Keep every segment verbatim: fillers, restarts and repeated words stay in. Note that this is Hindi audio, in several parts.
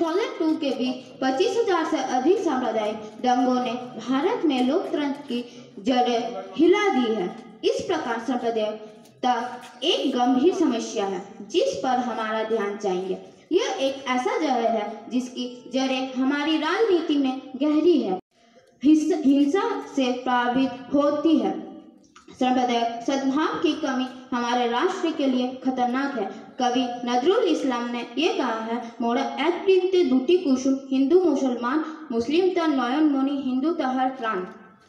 दो के बीच पच्चीस हजार से अधिक सांप्रदायिक दंगों ने भारत में लोकतंत्र की जड़ें हिला दी है। इस प्रकार सांप्रदायिकता एक गंभीर समस्या है जिस पर हमारा ध्यान चाहिए। यह एक ऐसा जहर है जिसकी जड़ें हमारी राजनीति में गहरी है, हिंसा से प्रभावित होती है। सांप्रदायिक सद्भाव की कमी हमारे राष्ट्र के लिए खतरनाक है। कवि नजरुल इस्लाम ने यह कहा है, मोड़ा एक प्रीति दुटी कुसुम, हिंदू मुसलमान मुस्लिम त नयन मणि हिंदू तहर प्राण।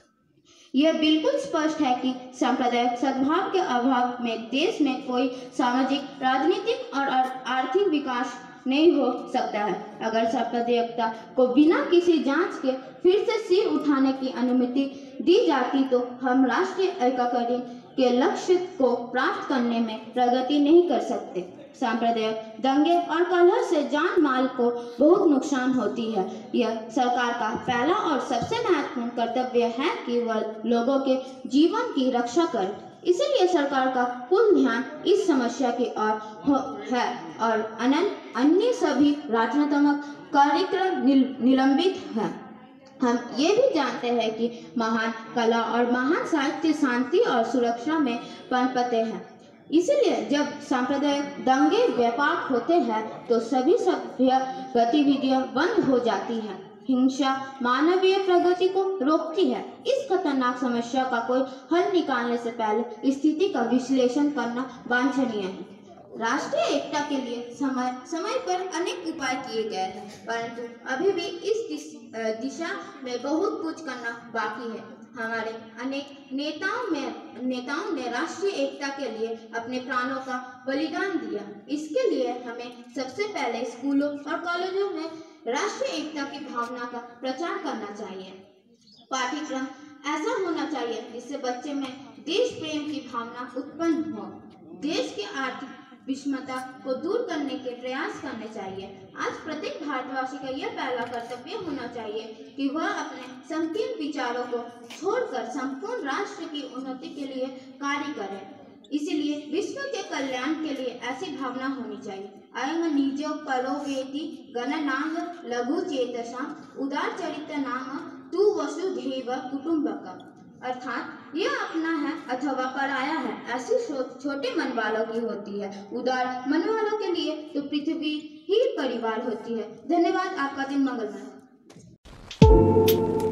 यह बिल्कुल स्पष्ट है कि सांप्रदायिक सद्भाव के अभाव में देश में कोई सामाजिक, राजनीतिक और आर्थिक विकास नहीं हो सकता है। अगर सांप्रदायिकता को बिना किसी जांच के फिर से सिर उठाने की अनुमति दी जाती तो हम राष्ट्रीय एकीकरण के लक्ष्य को प्राप्त करने में प्रगति नहीं कर सकते। सांप्रदायिक दंगे और कलह से जान माल को बहुत नुकसान होती है। यह सरकार का पहला और सबसे महत्वपूर्ण कर्तव्य है कि वह लोगों के जीवन की रक्षा करे। इसीलिए सरकार का कुल ध्यान इस समस्या की ओर है और अन्य सभी रचनात्मक कार्यक्रम निलंबित हैं। हम ये भी जानते हैं कि महान कला और महान साहित्य शांति और सुरक्षा में पनपते हैं। इसलिए जब सांप्रदायिक दंगे व्यापक होते हैं तो सभी सभ्य गतिविधियां बंद हो जाती हैं। हिंसा मानवीय प्रगति को रोकती है। इस खतरनाक समस्या का कोई हल निकालने से पहले स्थिति का विश्लेषण करना वांछनीय है। राष्ट्रीय एकता के लिए समय समय पर अनेक उपाय किए गए हैं, परंतु अभी भी इस दिशा में बहुत कुछ करना बाकी है। हमारे अनेक नेताओं में नेताओं ने राष्ट्रीय एकता के लिए अपने प्राणों का बलिदान दिया। इसके लिए हमें सबसे पहले स्कूलों और कॉलेजों में राष्ट्रीय एकता की भावना का प्रचार करना चाहिए। पाठ्यक्रम ऐसा होना चाहिए जिससे बच्चे में देश प्रेम की भावना उत्पन्न हो। देश की आर्थिक विषमता को दूर करने के प्रयास करने चाहिए। आज प्रत्येक भारतवासी का यह पहला कर्तव्य होना चाहिए कि वह अपने संकीर्ण विचारों को छोड़कर संपूर्ण राष्ट्र की उन्नति के लिए कार्य करे। इसलिए विश्व के कल्याण के लिए ऐसी भावना होनी चाहिए। अयं निजो परो वेति गणनांग लघु चेतसा उदार चरित्र नाम तु वसुधैव कुटुंबकम्। अर्थात यह अपना है अथवा पराया है, ऐसी छोटे मन वालों की होती है। उदार मन वालों के लिए तो पृथ्वी ही परिवार होती है। धन्यवाद। आपका दिन मंगलमय।